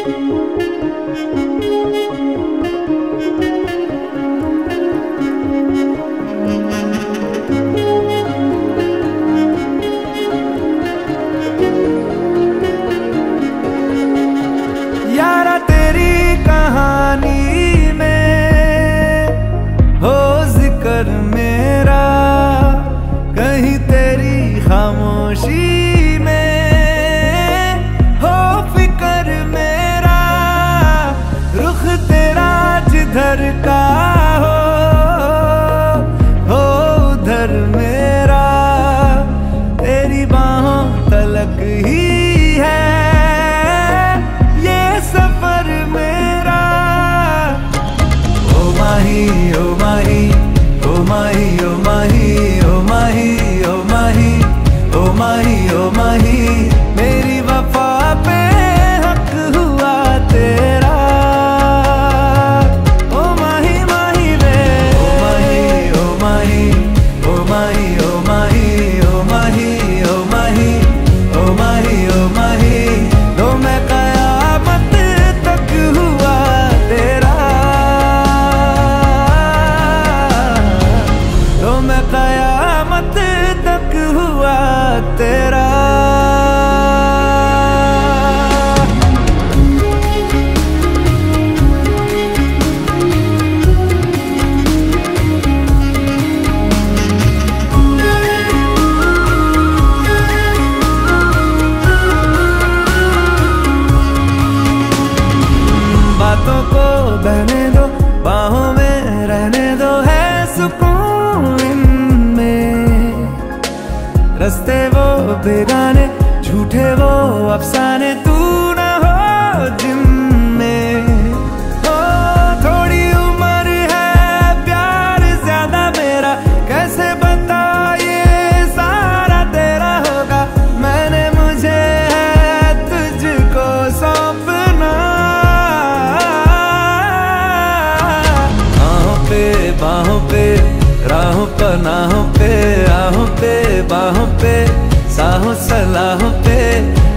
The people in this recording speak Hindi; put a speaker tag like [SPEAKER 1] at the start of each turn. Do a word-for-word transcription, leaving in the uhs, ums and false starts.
[SPEAKER 1] मेरा कहीं तेरी खामोशी में हो फिकर मेरा, रुख तेरा जिधर का हो हो उधर मेरा, तेरी बाहों तलक ही है ये सफर मेरा। ओ माही ओ माही ओ माही ओ माही ओ माही ओ माही ओ माही ओ माही, मेरी वफा पे हक हुआ तेरा। ओ माही माही वे ओ माही ओ माही ओ माही ओ माही ओ माही ओ माही ओ माही ओ माही, तो मैं कयामत तक हुआ तेरा, तो मैं कयामत तक हुआ तेरा। बातों को बहने दो, बाहों में रहने दो, है सुकून इनमें। रस्ते वो बेगाने, झूठे वो अफसाने, तू न हो जिनमें। ओ थोड़ी उम्र है, प्यार ज्यादा मेरा, कैसे बता ये सारा तेरा होगा। मैंने मुझे है तुझको सौंपना, बाहों पे राहों पनाहों पे, आहों पे बाहों पे, साहों सलाहों पे,